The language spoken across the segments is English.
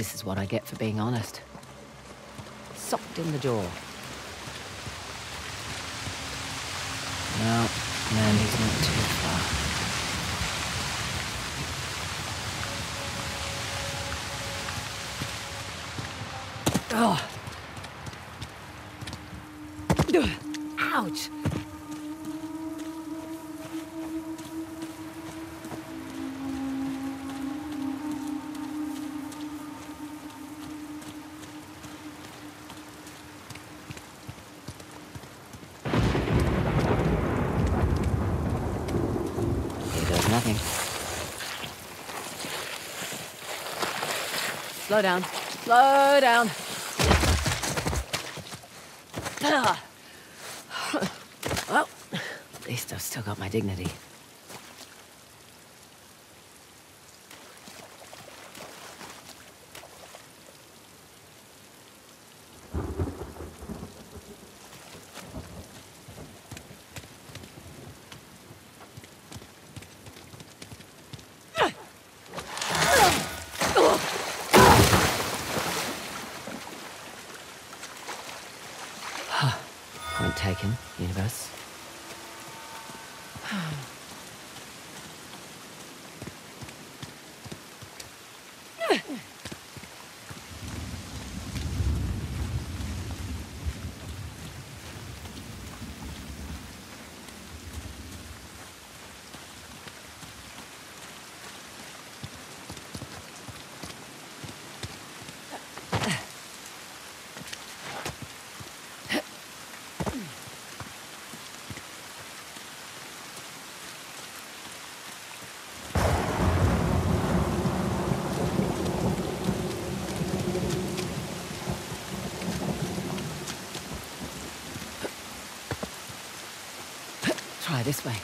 this is what I get for being honest. Socked in the jaw. No, Mandy's not too far. Oh. Ouch! Here goes nothing. Slow down. Slow down. Well, at least I've still got my dignity. Point taken, universe. Try this way.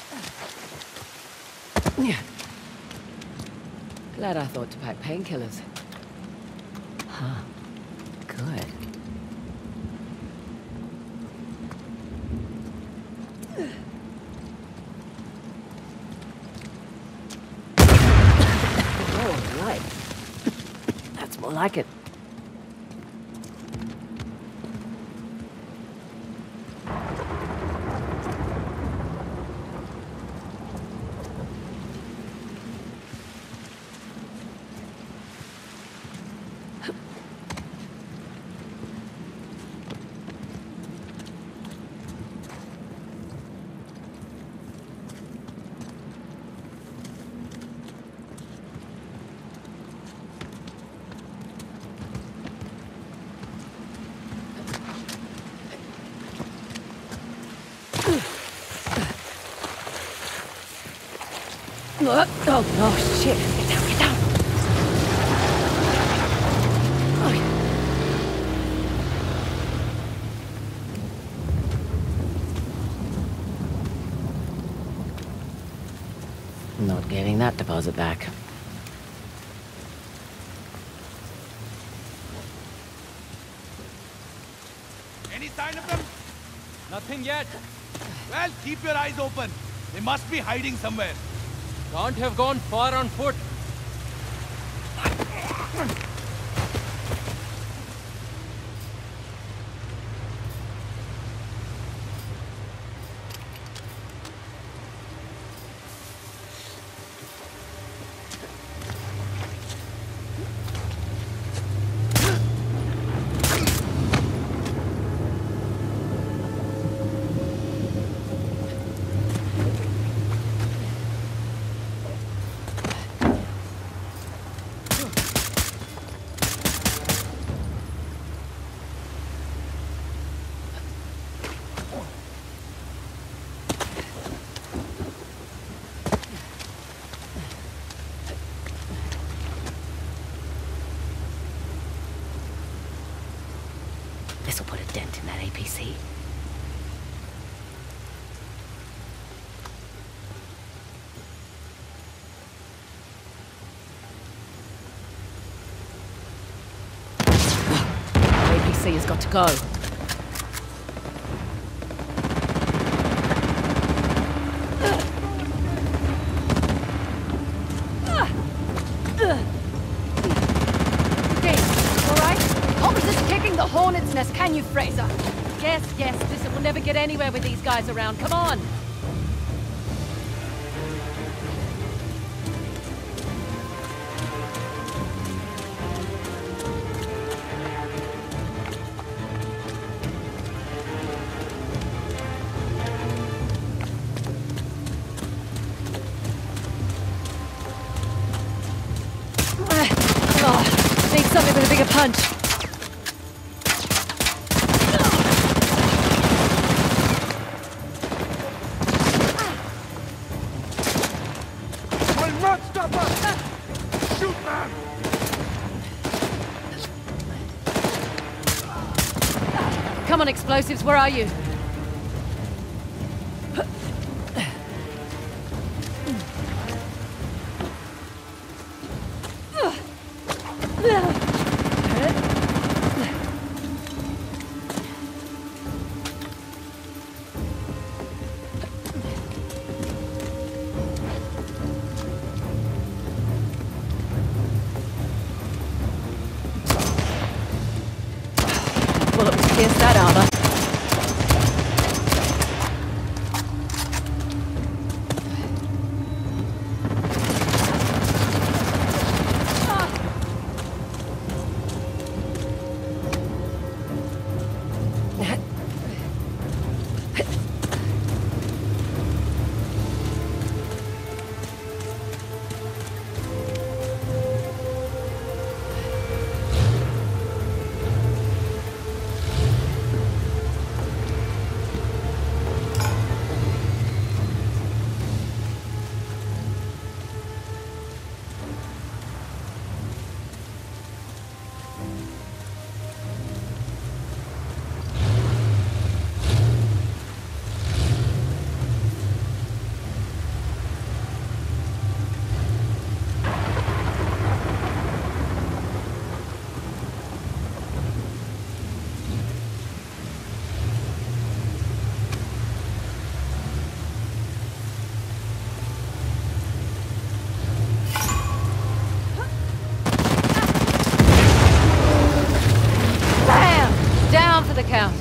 Yeah. Glad I thought to pack painkillers. Huh. Good. Oh, right. That's more like it. Oh, shit. Get down, get down. Oh. Not getting that deposit back. Any sign of them? Nothing yet. Well, keep your eyes open. They must be hiding somewhere. Can't have gone far on foot. This'll put a dent in that APC. APC has got to go. the Hornet's Nest, can you, Fraser? Yes, yes, listen, we'll never get anywhere with these guys around. Come on! Oh, need something with a bigger punch. Will not stop us! Shoot them! Come on, explosives, where are you? Bullet will pierce that armor. The count.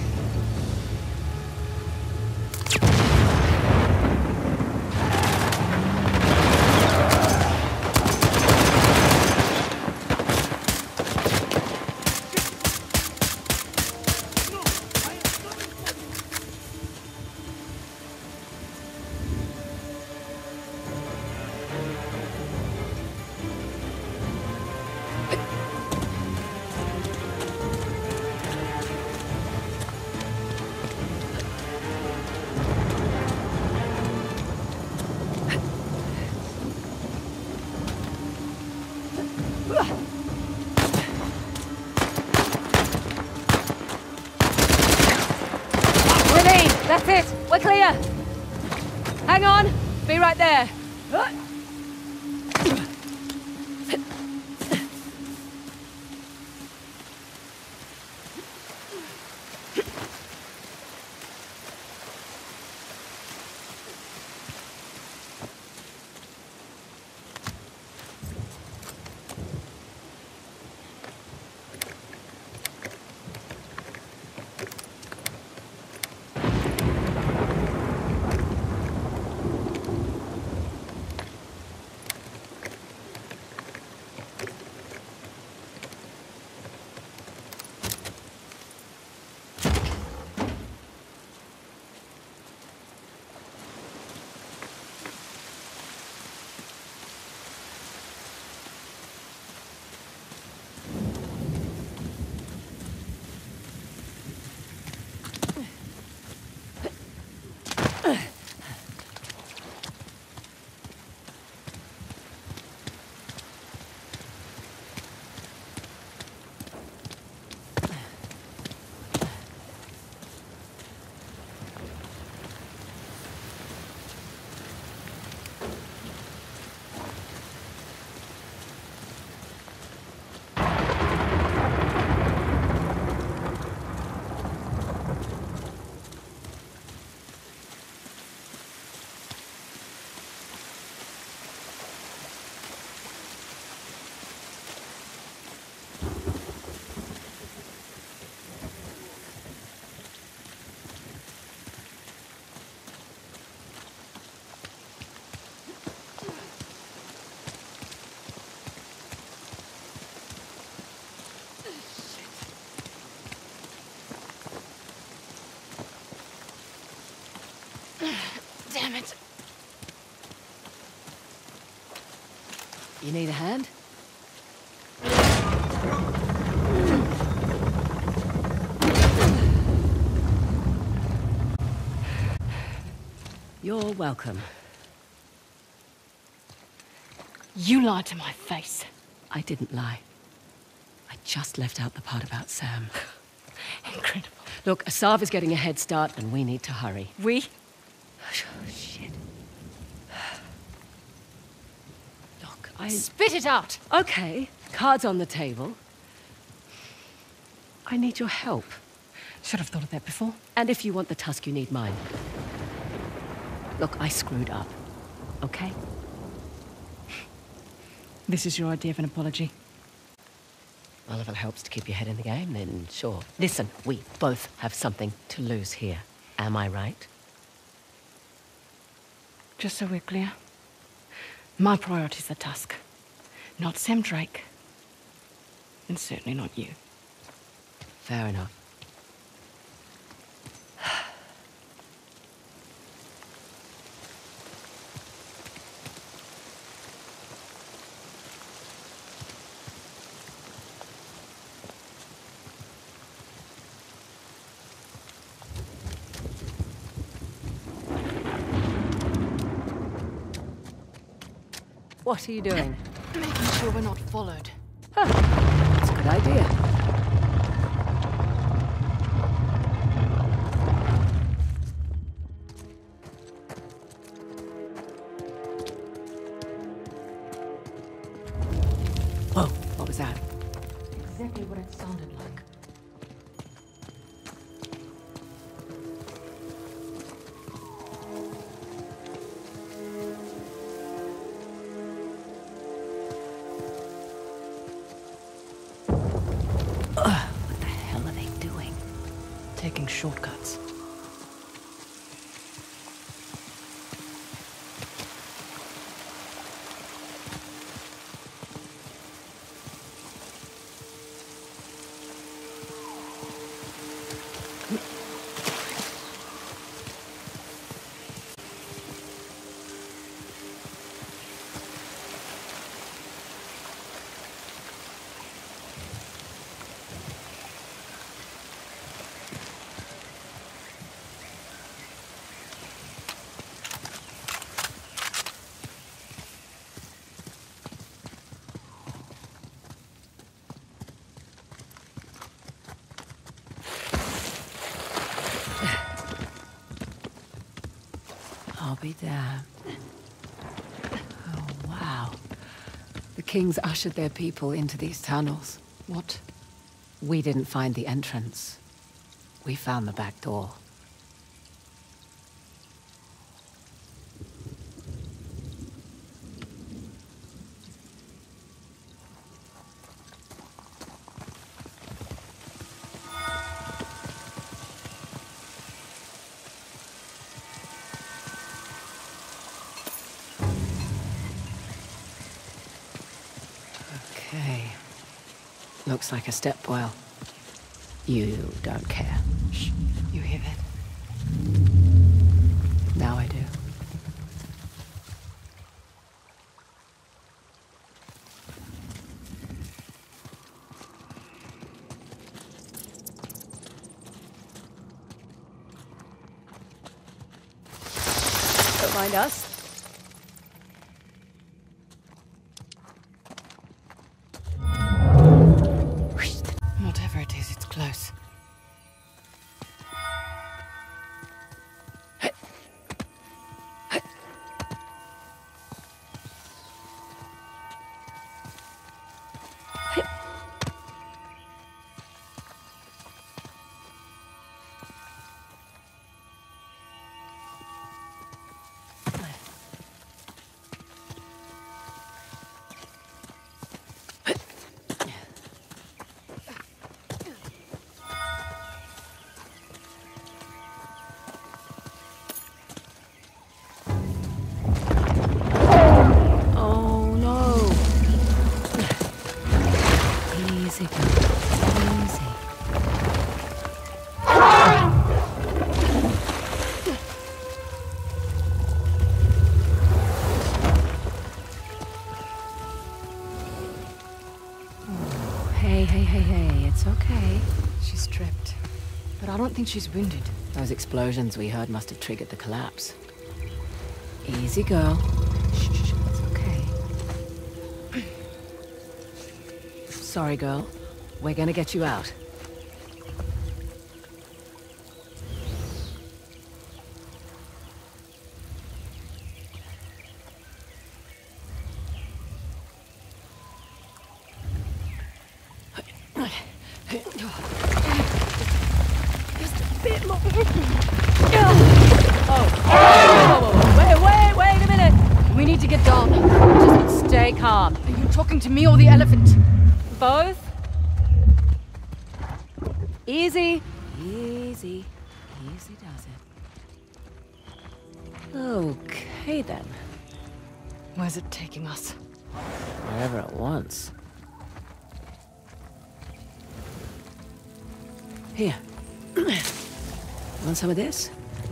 That's it! We're clear! Hang on! Be right there! You need a hand? You're welcome. You lied to my face. I didn't lie. I just left out the part about Sam. Incredible. Look, Asav is getting a head start, and we need to hurry. We? Shit. Look, Spit it out! Okay, cards on the table. I need your help. Should have thought of that before. And if you want the tusk, you need mine. Look, I screwed up. Okay? This is your idea of an apology. Well, if it helps to keep your head in the game, then sure. Listen, we both have something to lose here. Am I right? Just so we're clear, my priority's the Tusk. Not Sam Drake. And certainly not you. Fair enough. What are you doing? Making sure we're not followed. That's a good idea. Whoa, what was that? Exactly what it sounded like. What the hell are they doing? Taking shortcuts. I'll be damned. Oh, wow. The kings ushered their people into these tunnels. What? We didn't find the entrance. We found the back door. Okay. Looks like a step well. You don't care. Shh. You hear that? Now I do. Don't mind us. Whatever it is, it's close. it's okay. She's tripped. But I don't think she's wounded. Those explosions we heard must have triggered the collapse. Easy, girl. Shh, it's okay. Sorry, girl. We're gonna get you out. Wait a minute! We need to get down. Just stay calm. Are you talking to me or the elephant? Both? Easy. Easy. Easy does it. Okay, then. Where's it taking us? Wherever it wants. Here. Want some of this?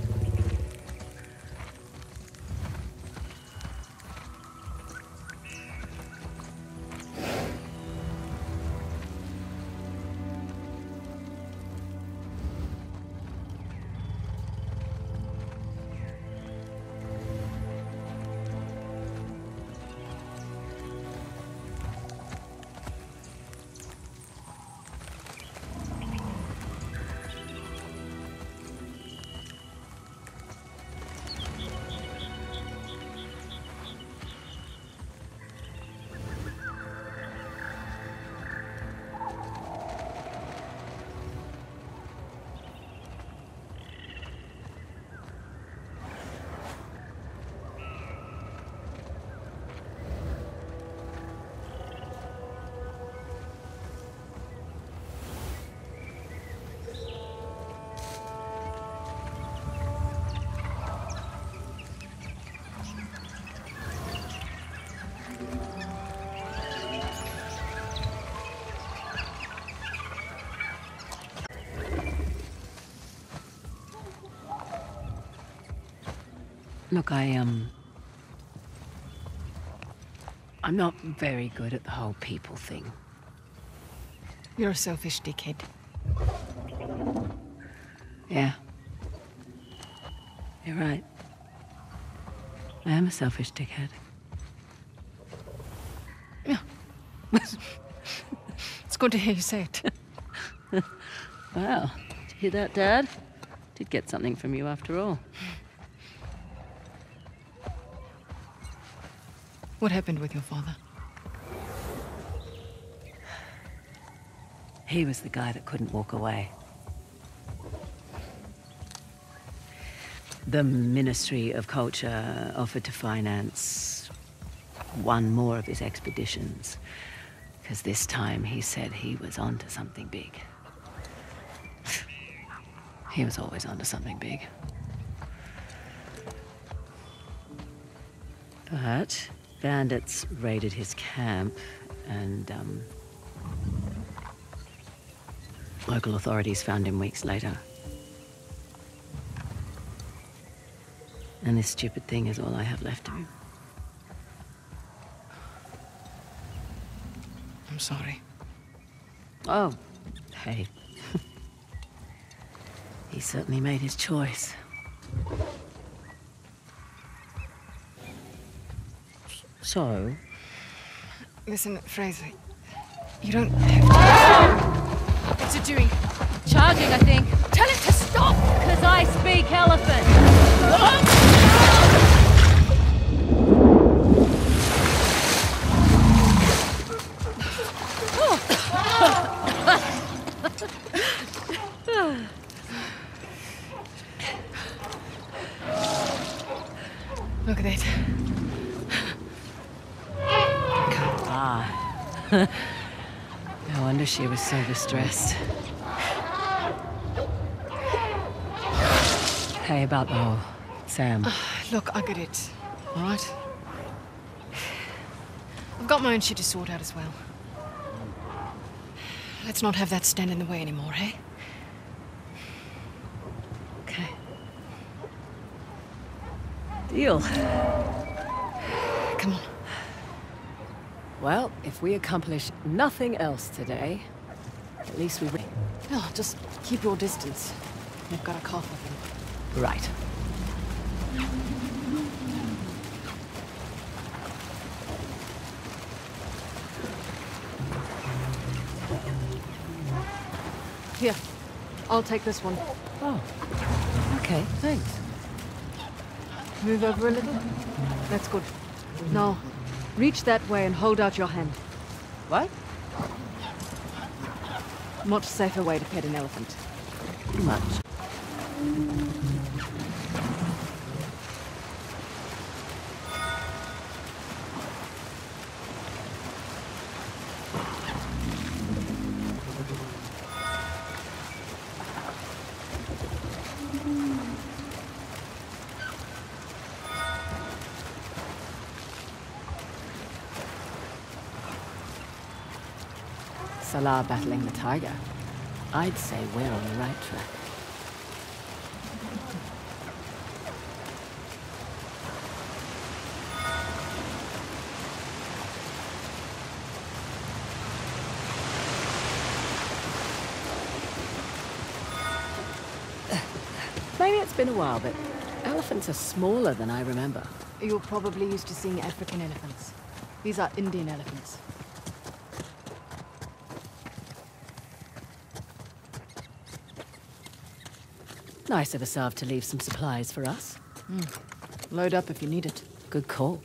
Look, I'm not very good at the whole people thing. You're a selfish dickhead. Yeah. You're right. I am a selfish dickhead. Yeah. It's good to hear you say it. Wow. Did you hear that, Dad? Did get something from you after all. What happened with your father? He was the guy that couldn't walk away. The Ministry of Culture offered to finance one more of his expeditions, because this time he said he was onto something big. He was always onto something big. But bandits raided his camp, and local authorities found him weeks later. And this stupid thing is all I have left of him. I'm sorry. Oh, hey. He certainly made his choice. So? Listen, Fraser, you don't have to... What's it doing? Charging, I think. Tell it to stop! Because I speak elephant. Look at it. No wonder she was so distressed. Hey, about the whole Sam. Look, I get it. All right? I've got my own shit to sort out as well. Let's not have that stand in the way anymore, hey? Okay. Deal. Come on. Well, if we accomplish nothing else today, At least we... Oh, just keep your distance. They've got a cough of them. Right. Here, I'll take this one. Oh. Okay, thanks. Move over a little. That's good. Now, reach that way and hold out your hand. What? Much safer way to pet an elephant. Much. Salah battling the tiger. I'd say we're on the right track. Maybe it's been a while, but elephants are smaller than I remember. You're probably used to seeing African elephants. These are Indian elephants. Nice of Asav to leave some supplies for us. Load up if you need it. Good call.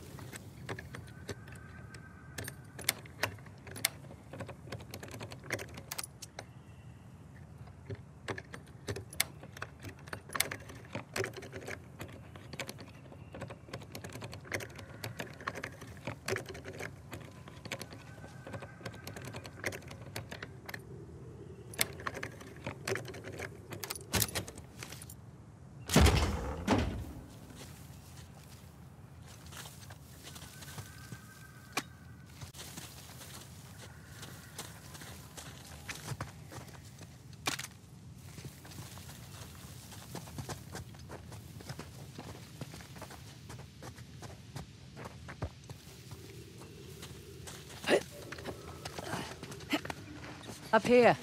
Up here.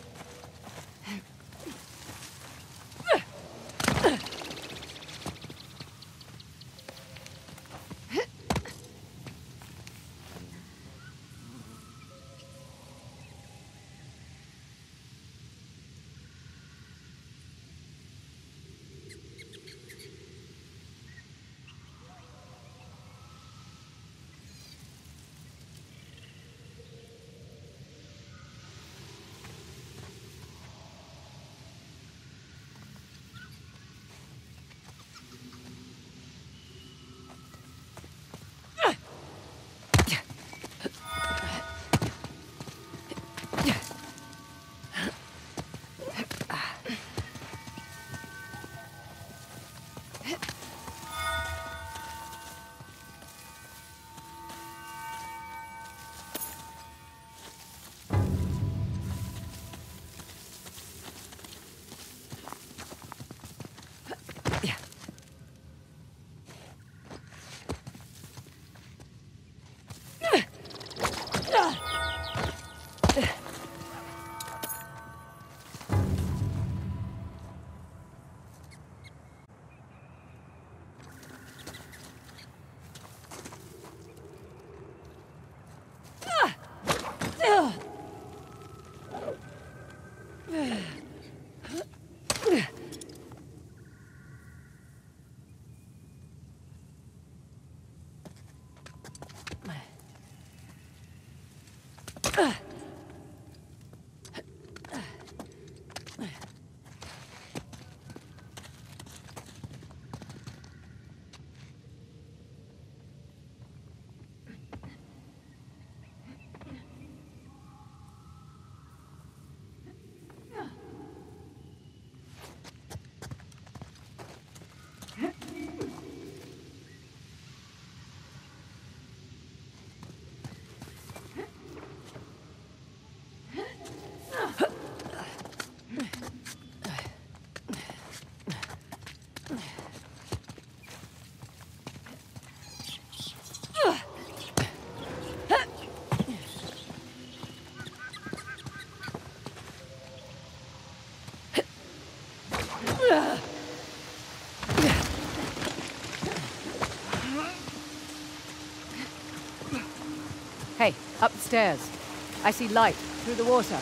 Up the stairs. I see light through the water.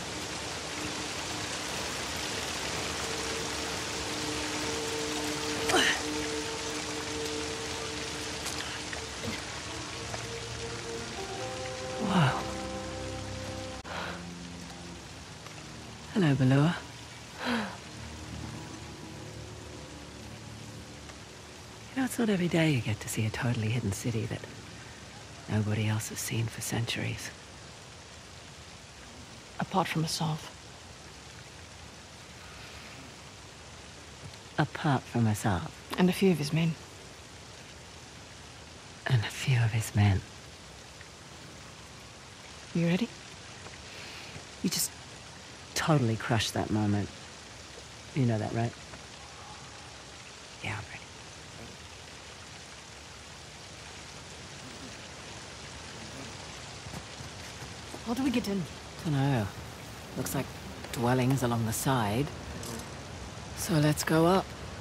Whoa. Hello, Belua. You know, it's not every day you get to see a totally hidden city that nobody else has seen for centuries. Apart from Asav. Apart from Asav. And a few of his men. And a few of his men. You ready? You just totally crushed that moment. You know that, right? Yeah, I'm ready. How do we get in? Dunno. Looks like dwellings along the side. So let's go up.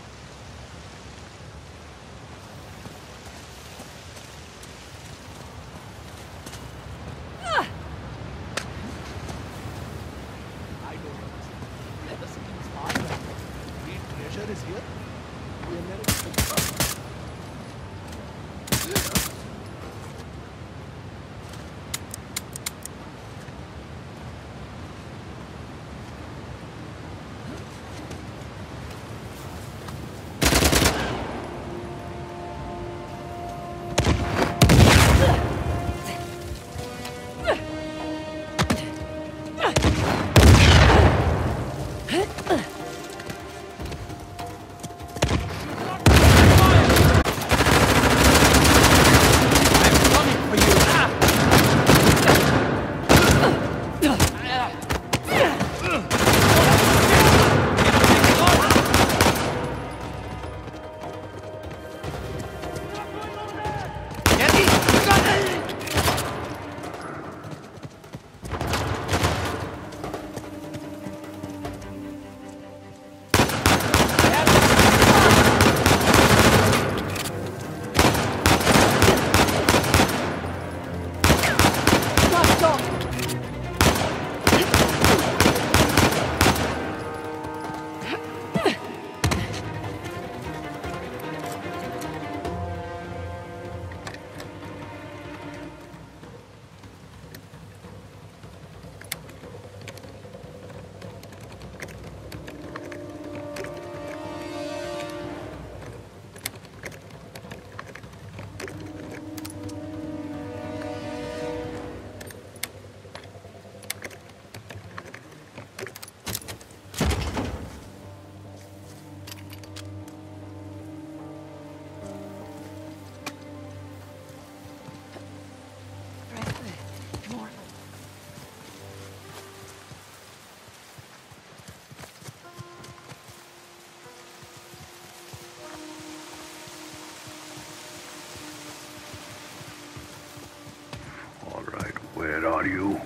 Where are you?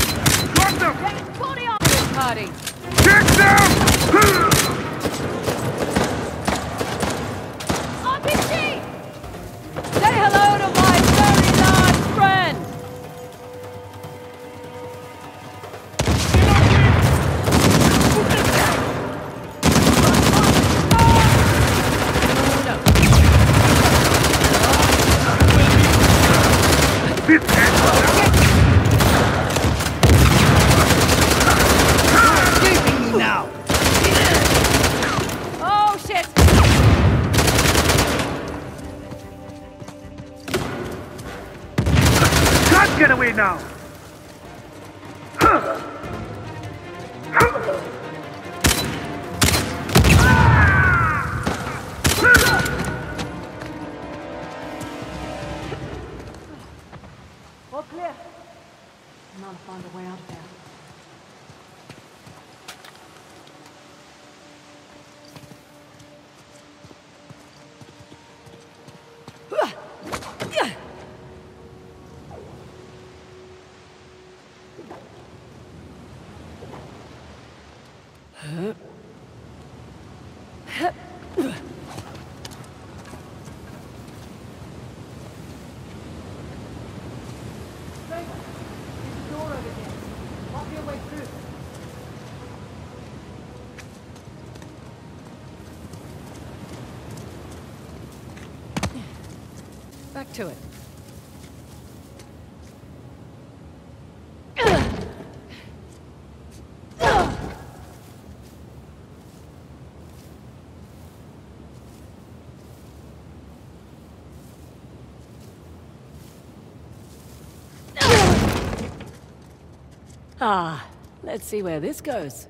Got them! Body on this party! Kick them! RPG! Say hello to my very large friend! Oh shit! Can't get away now! All clear. I'm gonna find a way out of there. back to it. Ah, let's see where this goes.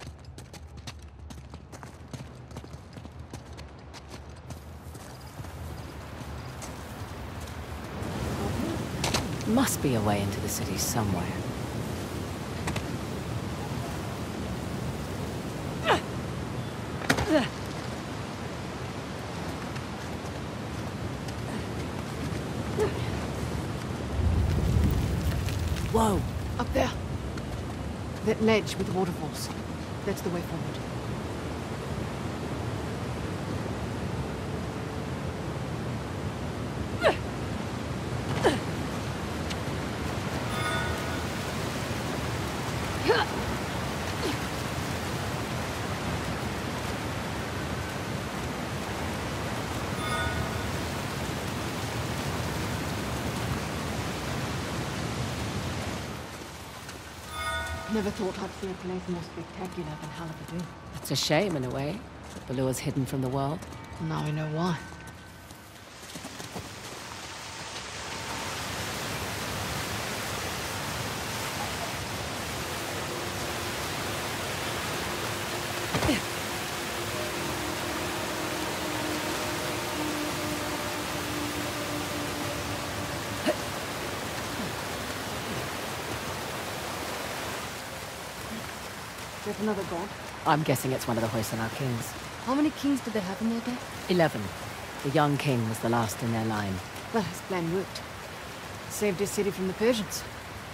Must be a way into the city somewhere. Whoa! Up there. That ledge with waterfalls. That's the way forward. Never thought I'd see a place more spectacular than Halabadu. It's a shame in a way that Balua's hidden from the world. Now we know why. There's another god. I'm guessing it's one of the Hoysala kings. How many kings did they have in their day? 11. The young king was the last in their line. Well, his plan worked. Saved his city from the Persians.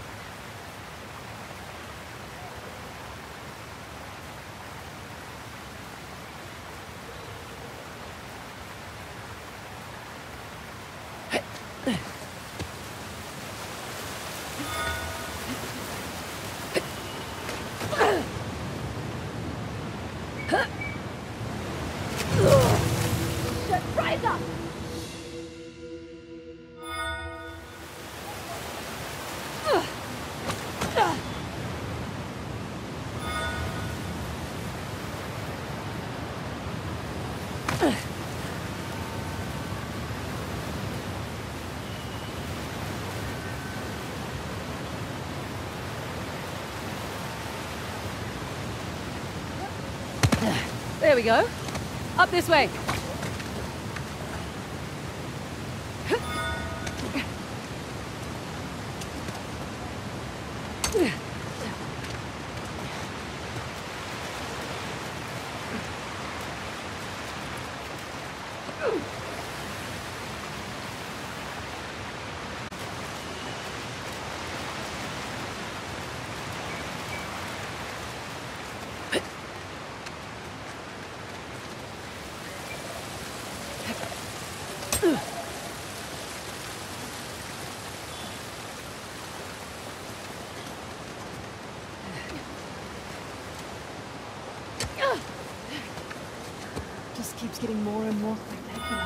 There we go. Up this way. Just keeps getting more and more spectacular.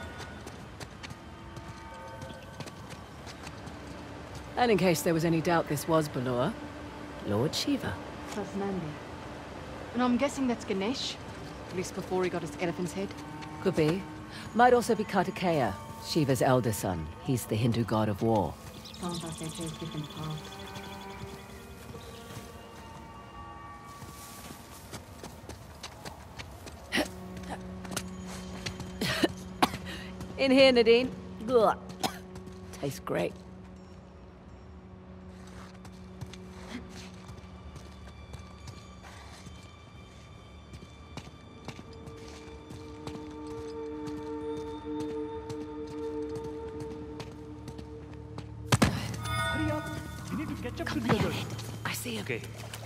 And in case there was any doubt this was Balua, Lord Shiva. Plus Nandi. And I'm guessing that's Ganesh. At least before he got his elephant's head. Could be. Might also be Kartikeya, Shiva's elder son. He's the Hindu god of war. Sounds like they chose different paths. In here, Nadine. Ugh. Tastes great. Hurry up. We need to catch up to the others. I see him. Okay.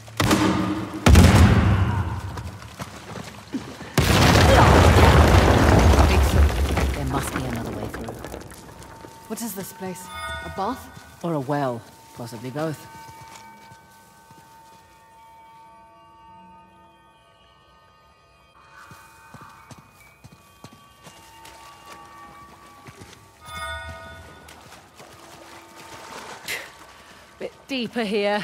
There must be another way through. What is this place? A bath? Or a well. Possibly both. bit deeper here.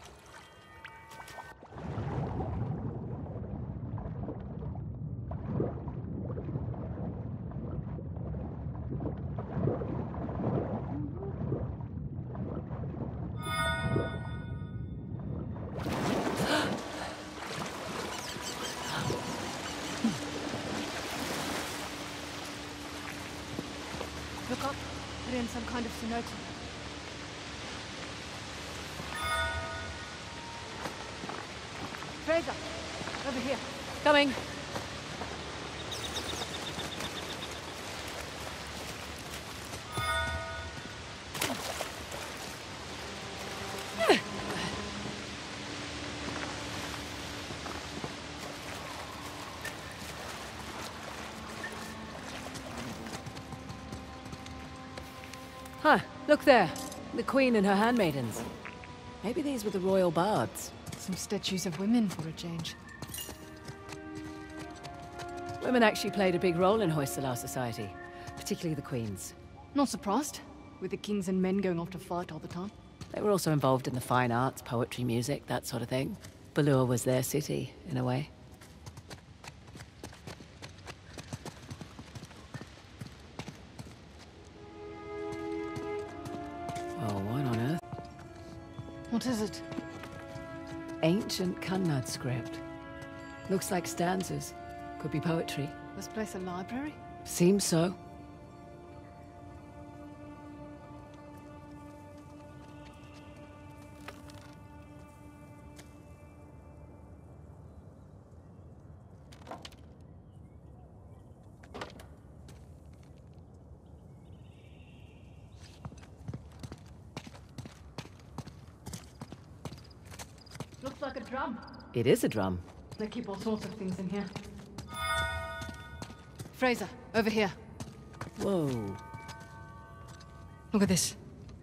Look up. We're in some kind of cenote. Fraser, over here. Coming. Huh, look there. The Queen and her handmaidens. Maybe these were the royal bards. Some statues of women for a change. Women actually played a big role in Hoysala society, particularly the Queens. Not surprised, with the kings and men going off to fight all the time. They were also involved in the fine arts, poetry, music, that sort of thing. Ballur was their city, in a way. Oh, what on earth? What is it? Ancient Kannad script. Looks like stanzas. Could be poetry. This place a library? Seems so. Looks like a drum. It is a drum. They keep all sorts of things in here. Fraser, over here. Whoa. Look at this.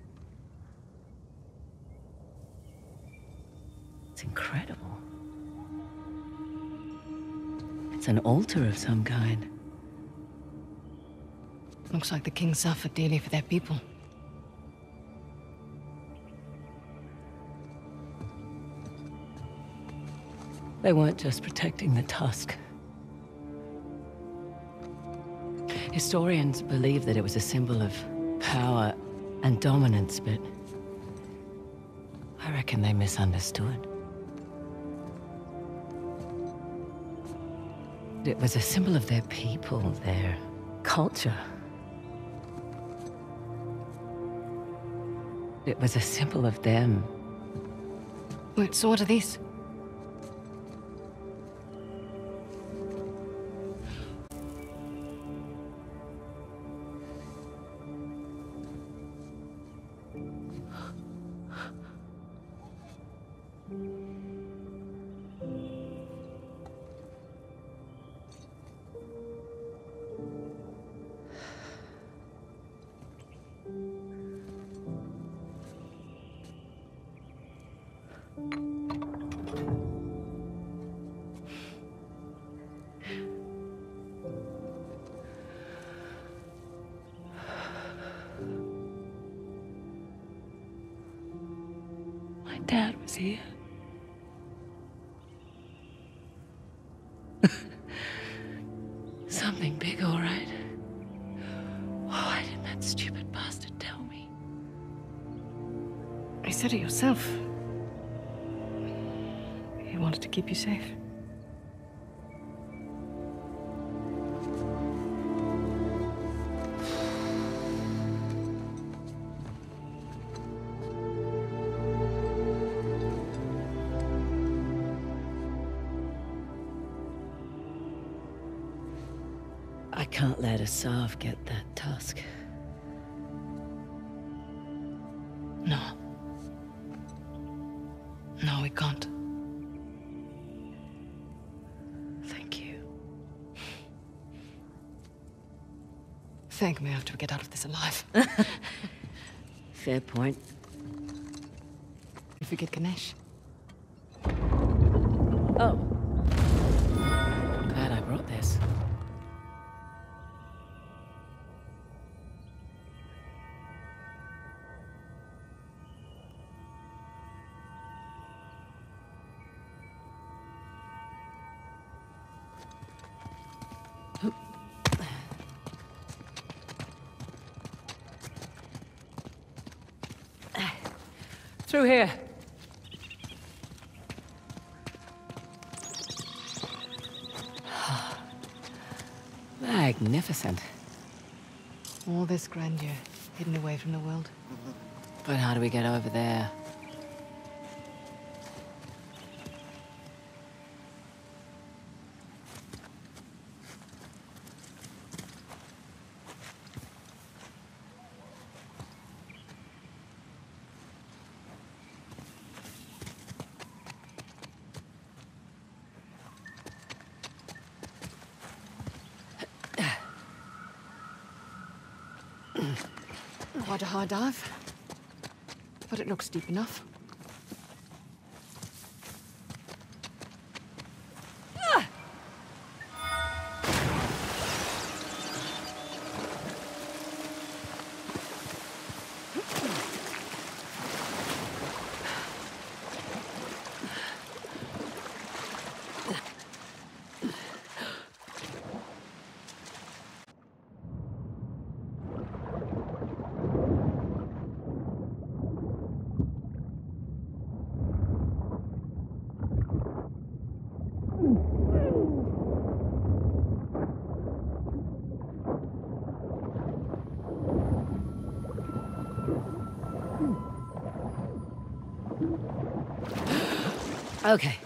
It's incredible. It's an altar of some kind. Looks like the king suffered dearly for their people. They weren't just protecting the tusk. Historians believe that it was a symbol of power and dominance, but I reckon they misunderstood. It was a symbol of their people, their culture. It was a symbol of them. Wait, so what are these? My dad was here. Something big, all right. Why didn't that stupid bastard tell me? You said it yourself. He wanted to keep you safe. I can't let Asav get that tusk. No. No, we can't. Thank you. Thank me after we get out of this alive. Fair point. If we get Ganesh. Oh. Glad I brought this. Through here. Magnificent. All this grandeur, hidden away from the world. But how do we get over there? Quite a hard dive, but it looks deep enough. Okay.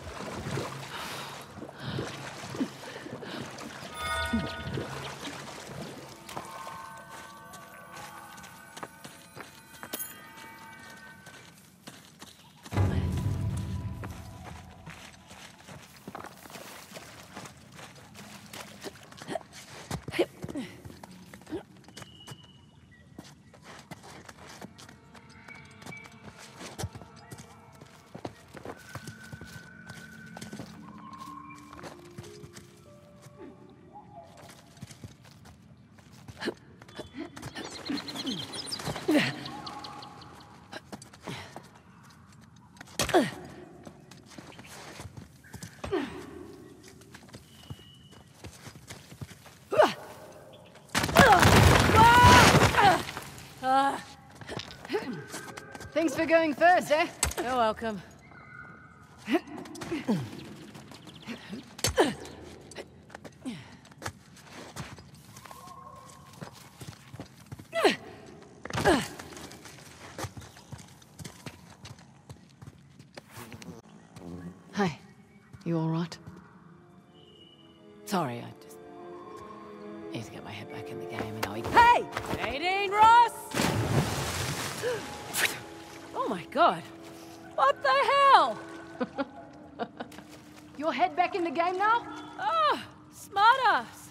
Thanks for going first, eh? You're welcome. Hi. You all right? Sorry, I just need to get my head back in the game, you know. Hey! Nadine Ross! Oh my god. What the hell? Your head back in the game now? Oh, smart ass.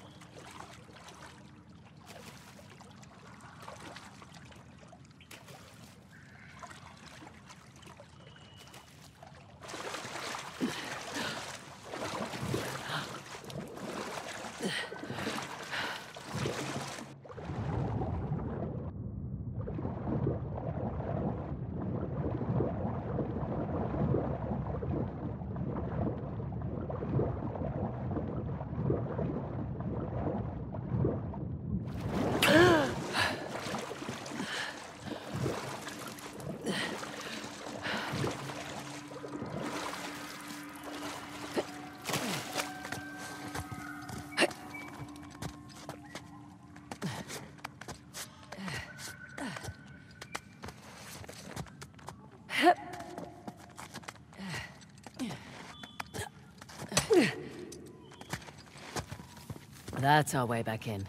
That's our way back in.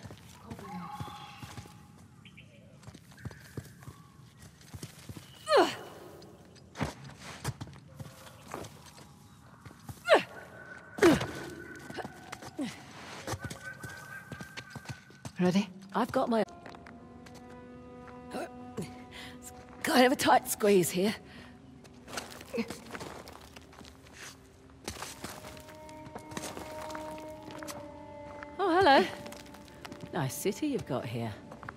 Ready? I've got my... It's kind of a tight squeeze here. Oh, hello. Nice city you've got here.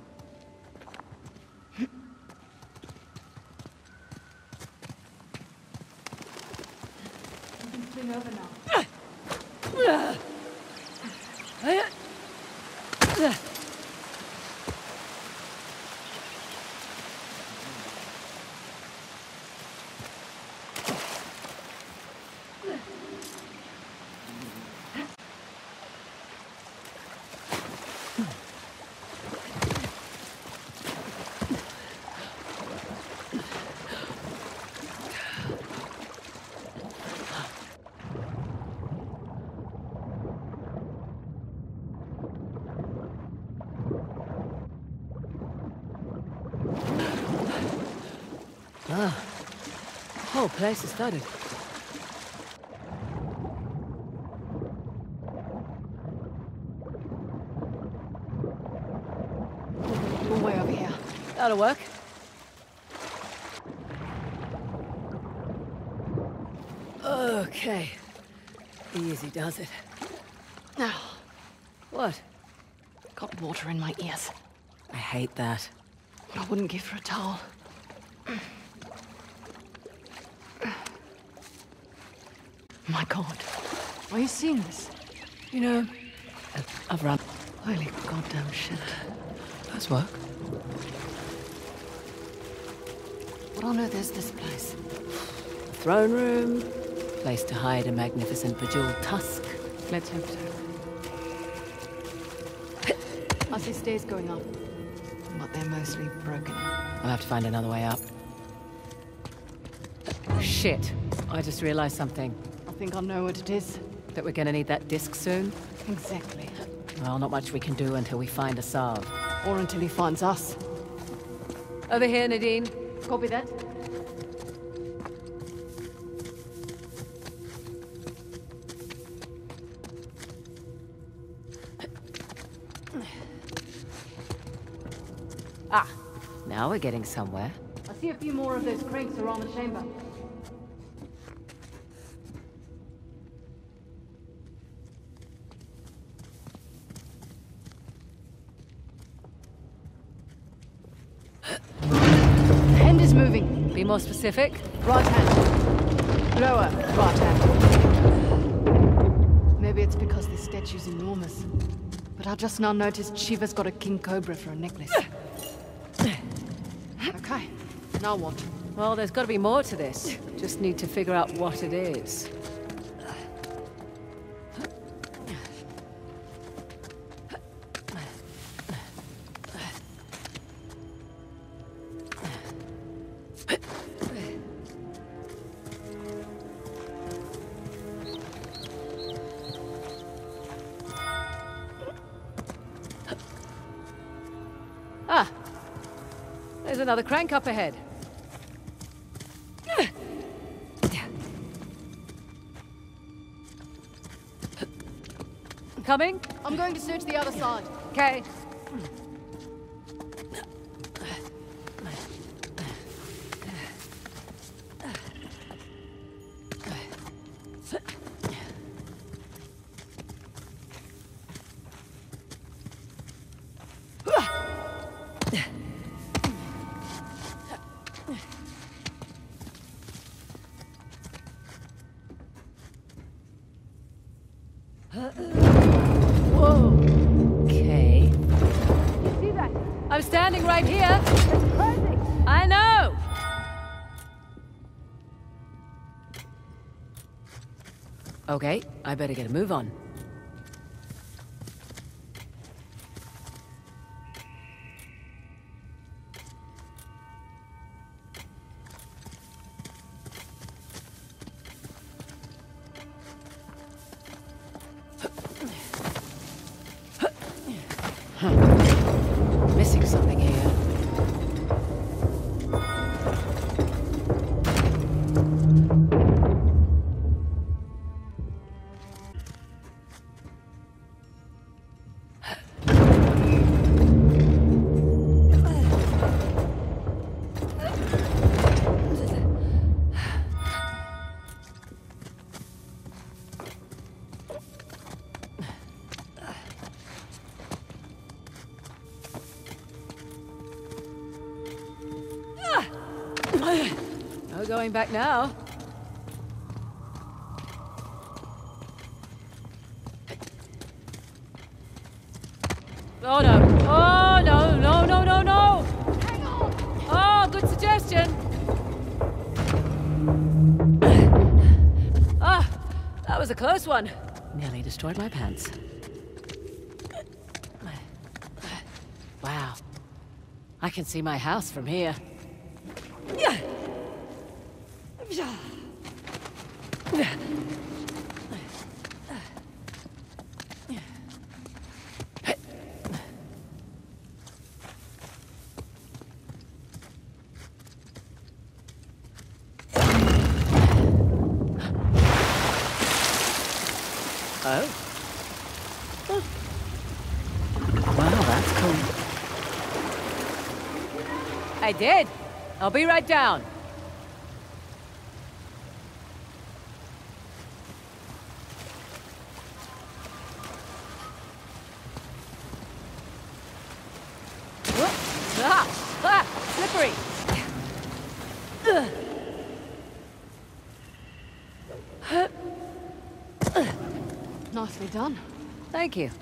Swing over now. Whole place is flooded. We're way over here. That'll work. Okay. Easy does it. Now, What? got water in my ears. I hate that. I wouldn't give her a towel. My God. Are you seeing this? You know, I've run. Holy goddamn shit. Does work. What on earth is this place? Throne room. Place to hide a magnificent bejeweled tusk. Let's hope so. I see stairs going up, but they're mostly broken. I'll have to find another way up. Shit. I just realized something. I think I know what it is. That we're gonna need that disc soon. Exactly. Well, not much we can do until we find a Sav. Or until he finds us. Over here, Nadine. Copy that. Ah, now we're getting somewhere. I see a few more of those cranks around the chamber. The hand is moving. Be more specific. Right hand. Lower. Right hand. Maybe it's because this statue's enormous. But I just now noticed Shiva's got a king cobra for a necklace. Okay, now what? Well, there's got to be more to this. Just need to figure out what it is. Ah, there's another crank up ahead. Coming? I'm going to search the other side. Okay. Whoa. Okay. See that? I'm standing right here. I know. Okay, I better get a move on. Missing something here. No going back now. Oh no! Oh no! No! No! No! No! Hang on! Oh, good suggestion. Ah, that was a close one. Nearly destroyed my pants. Wow, I can see my house from here. Wow, that's cool. I did. I'll be right down. Whoop. Slippery. Nicely done. Thank you.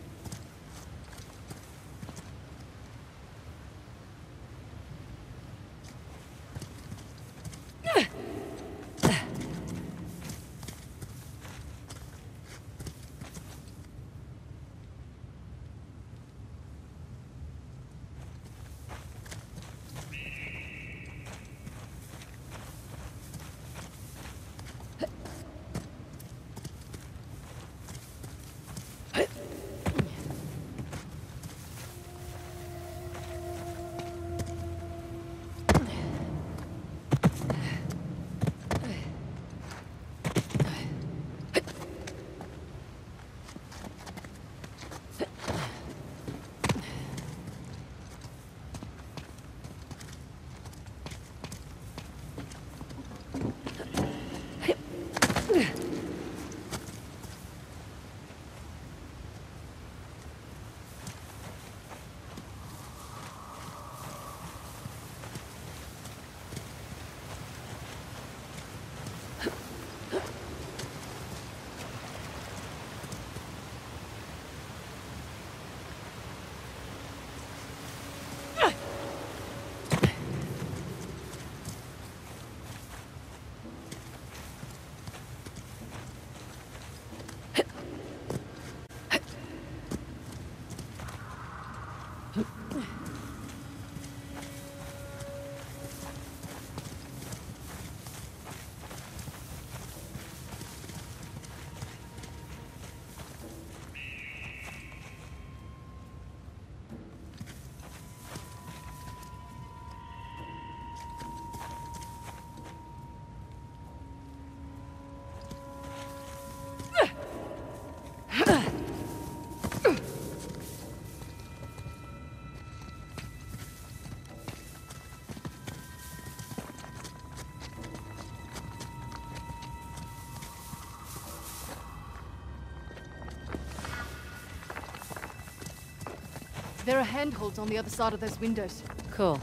There are handholds on the other side of those windows. Cool.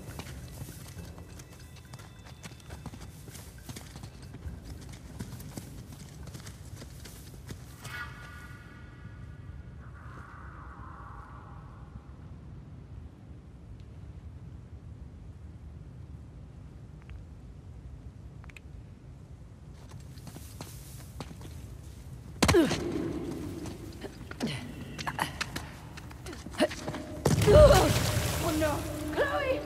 Oh no! Chloe!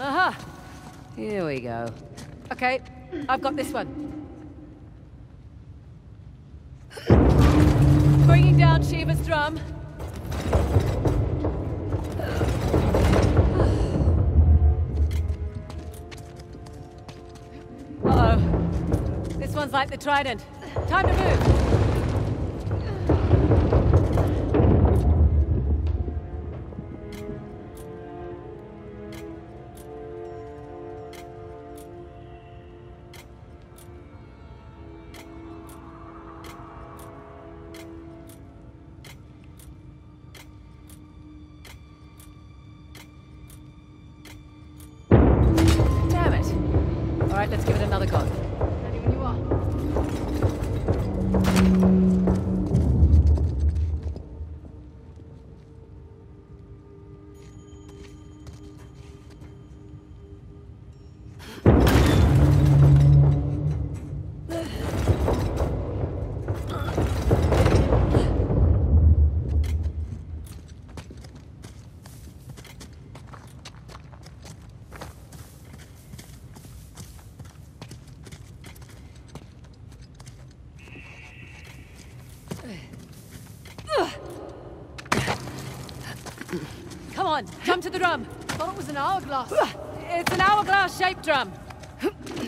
Aha! Here we go. Okay, I've got this one. Bringing down Shiva's drum. Uh-oh. This one's like the trident. Time to move. Damn it. All right, let's give it another go. Ready when you are. Come on, jump to the drum. I thought it was an hourglass. It's an hourglass-shaped drum.